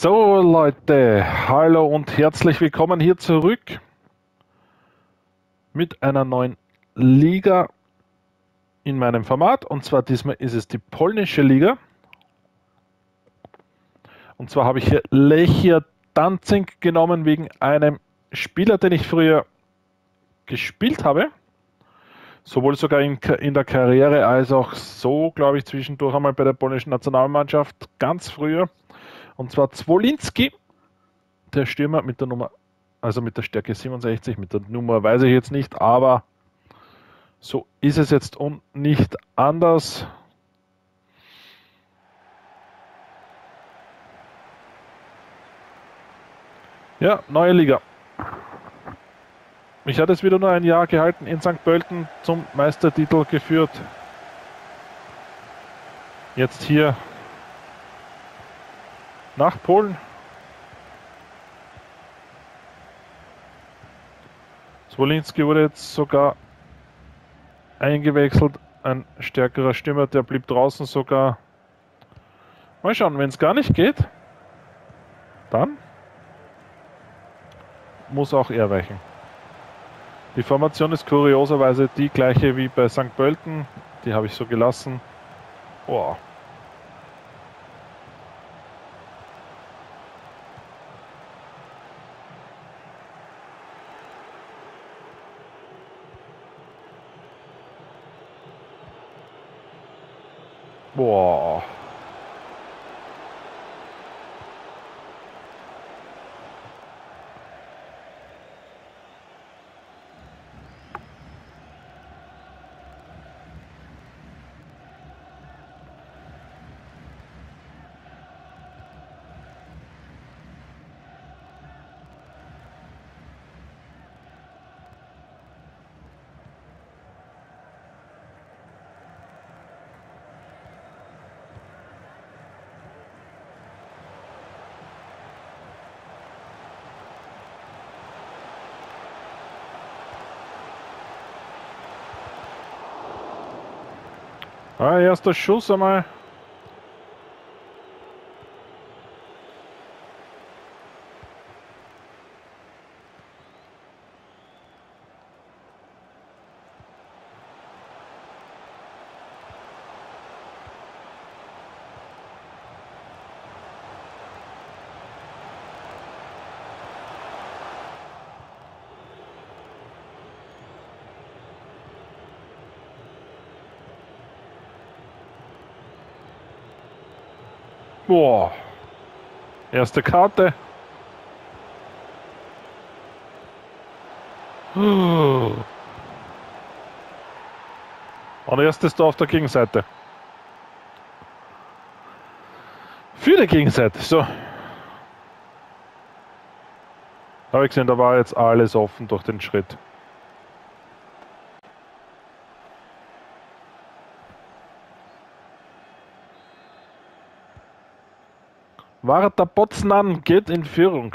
So Leute, hallo und herzlich willkommen hier zurück mit einer neuen Liga in meinem Format, und zwar diesmal ist es die polnische Liga. Und zwar habe ich hier Lechia Danzig genommen wegen einem Spieler, den ich früher gespielt habe. Sowohl sogar in der Karriere als auch so, glaube ich, zwischendurch einmal bei der polnischen Nationalmannschaft ganz früher. Und zwar Zwolinski, der Stürmer mit der Nummer, also mit der Stärke 67, mit der Nummer weiß ich jetzt nicht, aber so ist es jetzt und nicht anders. Ja, neue Liga. Mich hat es wieder nur ein Jahr gehalten, in St. Pölten zum Meistertitel geführt. Jetzt hier nach Polen. Zwolinski wurde jetzt sogar eingewechselt. Ein stärkerer Stürmer, der blieb draußen sogar. Mal schauen, wenn es gar nicht geht, dann muss auch er weichen. Die Formation ist kurioserweise die gleiche wie bei St. Pölten. Die habe ich so gelassen. Oh. Boah. Ah, erster Schuss einmal. Boah. Erste Karte. Und erstes Tor auf der Gegenseite. Für die Gegenseite. So. Habe ich gesehen, da war jetzt alles offen durch den Schritt. Warta Poznan geht in Führung.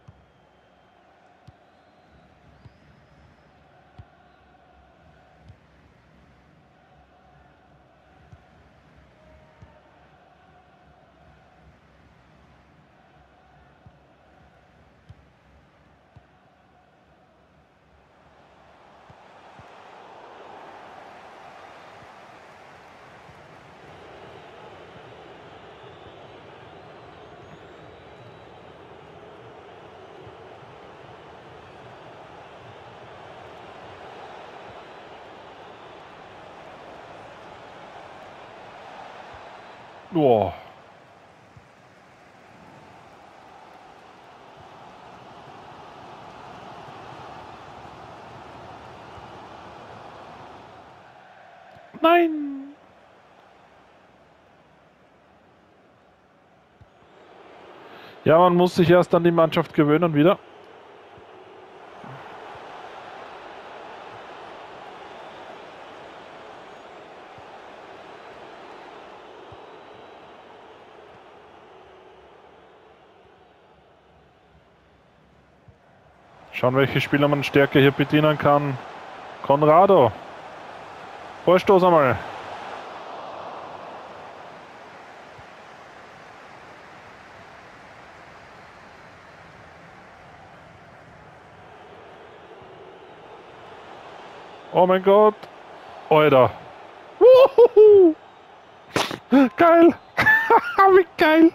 Boah. Nein. Ja, man muss sich erst an die Mannschaft gewöhnen wieder. Schauen, welche Spieler man stärker hier bedienen kann. Conrado. Vorstoß einmal. Oh mein Gott. Alter. Wuhu. Geil. Wie geil.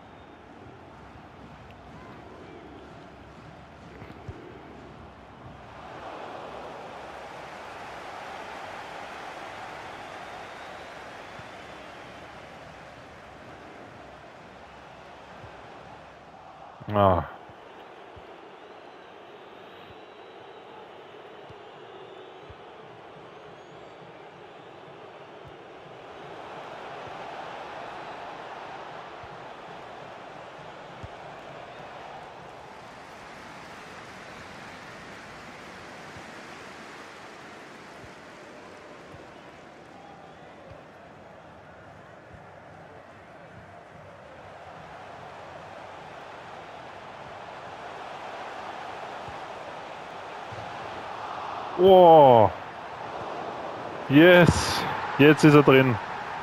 Ah. Oh. Yes. Jetzt ist er drin.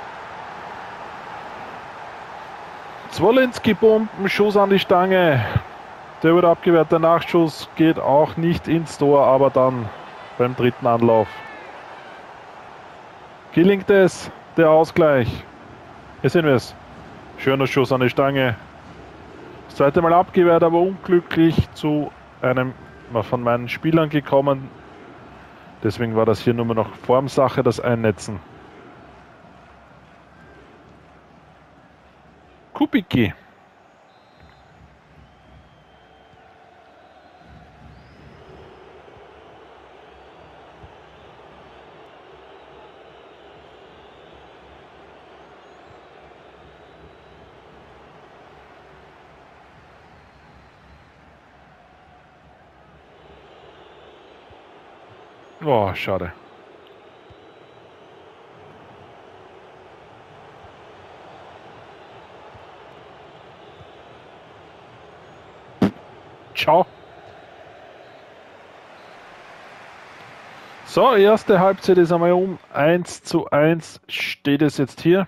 Zwolinski Bomben, Schuss an die Stange. Der wird abgewehrt. Der Nachschuss geht auch nicht ins Tor, aber dann beim dritten Anlauf gelingt es. Der Ausgleich. Hier sehen wir es. Schöner Schuss an die Stange. Das zweite Mal abgewehrt, aber unglücklich zu einem von meinen Spielern gekommen. Deswegen war das hier nur noch Formsache, das Einnetzen. Kubicki. Oh, schade. Ciao. So, erste Halbzeit ist einmal um. 1:1 steht es jetzt hier.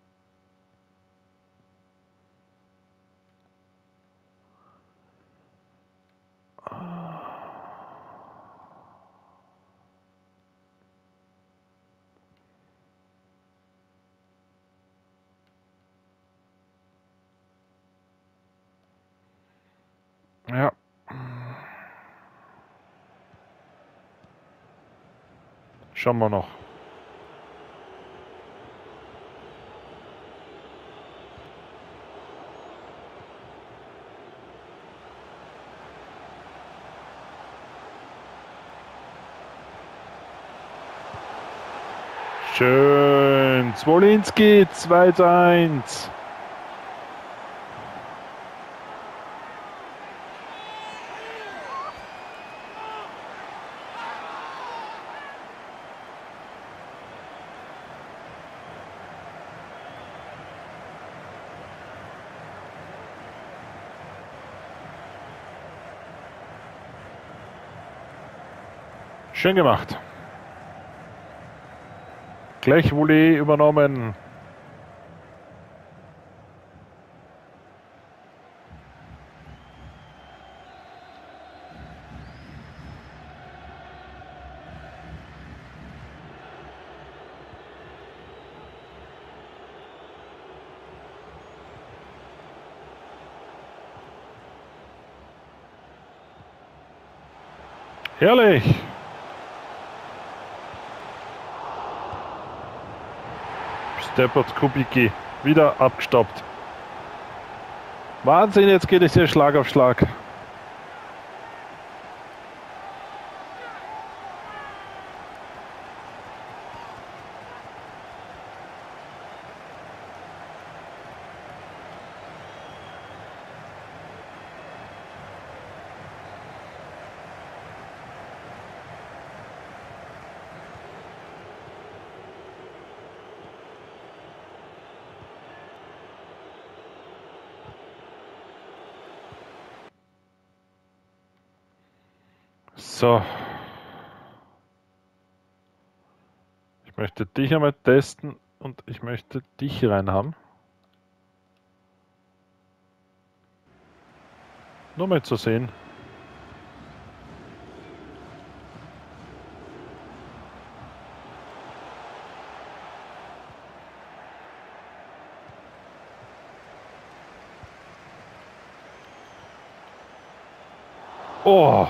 Ja. Schauen wir noch. Schön. Zwolinski 2:1. Schön gemacht. Gleich Volley übernommen. Herrlich. Steppert Kubicki. Wieder abgestoppt. Wahnsinn, jetzt geht es hier Schlag auf Schlag. So. Ich möchte dich einmal testen und ich möchte dich reinhaben. Nur mal zu sehen. Oh.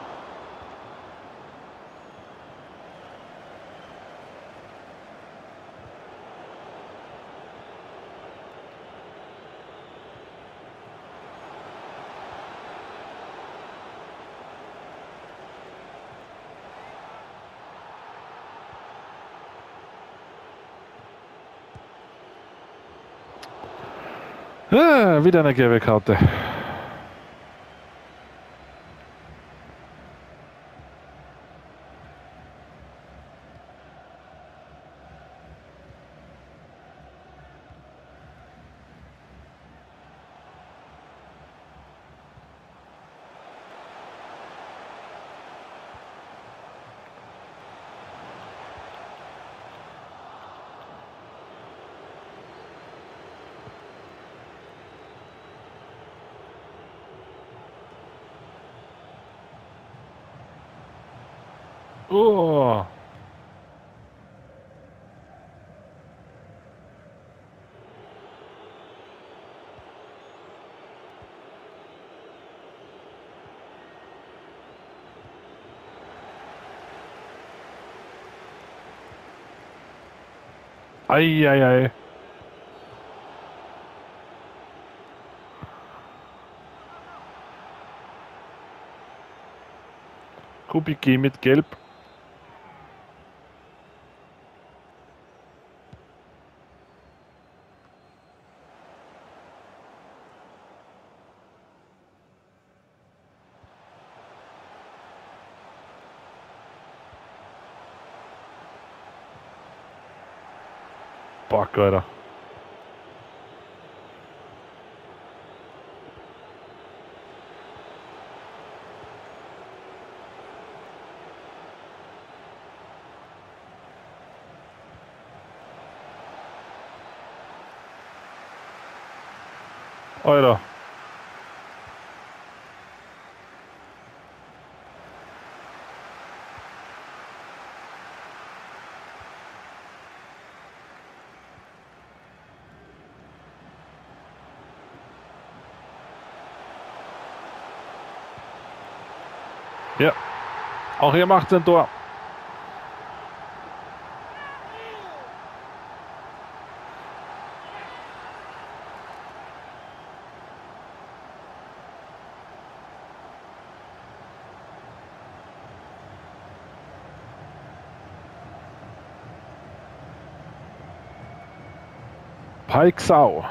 Wieder eine gelbe Karte. Oh. Eieiei. Kubicki mit Gelb. Boah, Alter. Alter. Ja. Auch hier macht ein Tor. Peixau.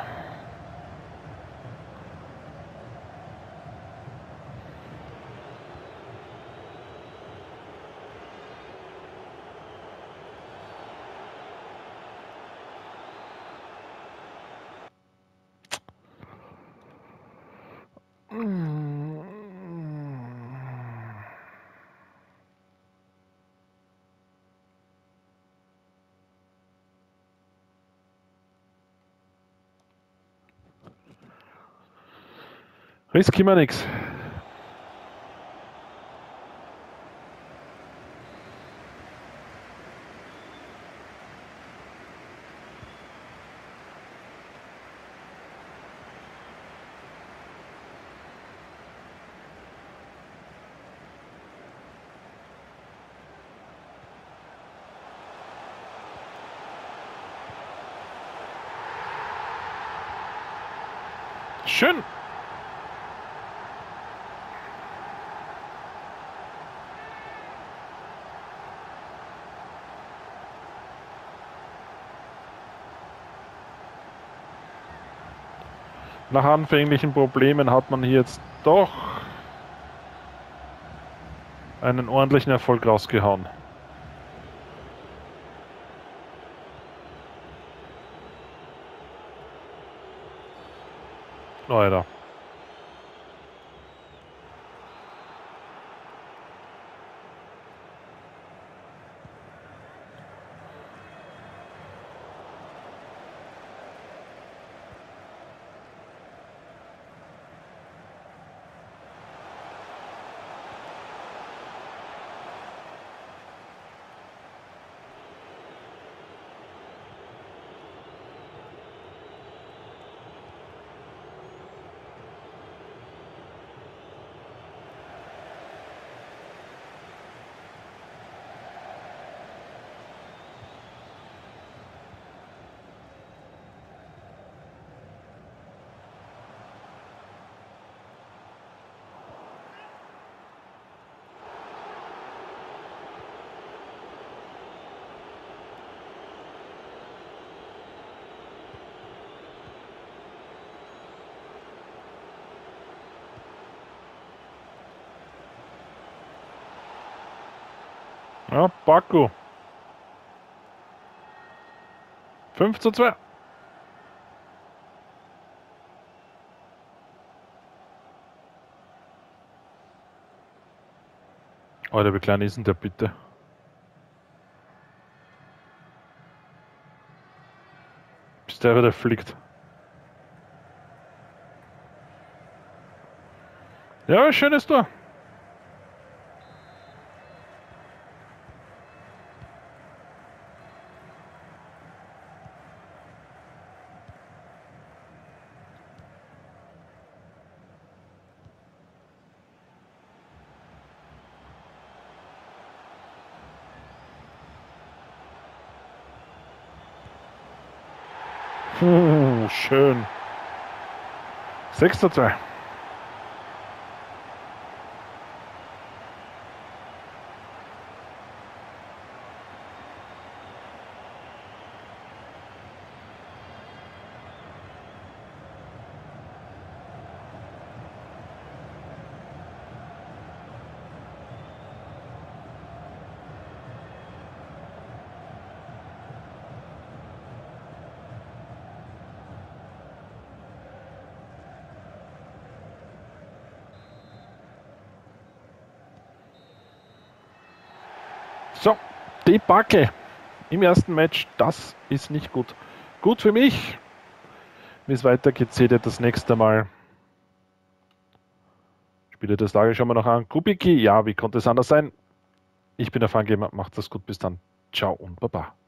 Riskieren wir nichts. Schön. Nach anfänglichen Problemen hat man hier jetzt doch einen ordentlichen Erfolg rausgehauen. Alter. Ja, Baku. 5:2. Alter, wie klein ist denn der bitte? Bis der wieder fliegt. Ja, schönes Tor. Schön. 6:2. So, die Backe im ersten Match, das ist nicht gut. Gut für mich. Wie es weitergeht, seht ihr das nächste Mal. Spiele des Tages schauen wir noch an. Kubicki, ja, wie konnte es anders sein? Ich bin der Fangamer, macht das gut, bis dann. Ciao und Baba.